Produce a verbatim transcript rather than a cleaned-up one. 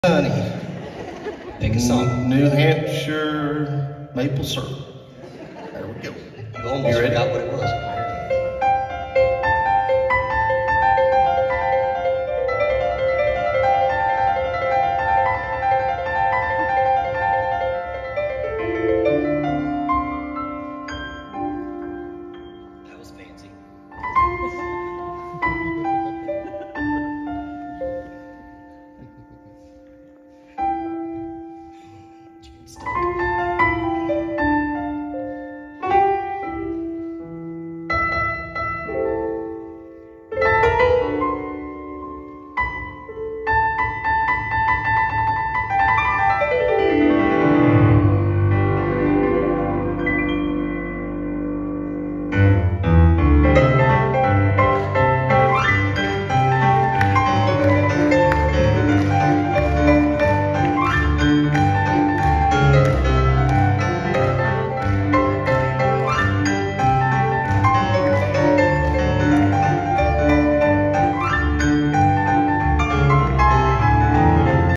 Honey. Pick a song. New Hampshire maple syrup. There we go. You almost You ready? forgot what it was.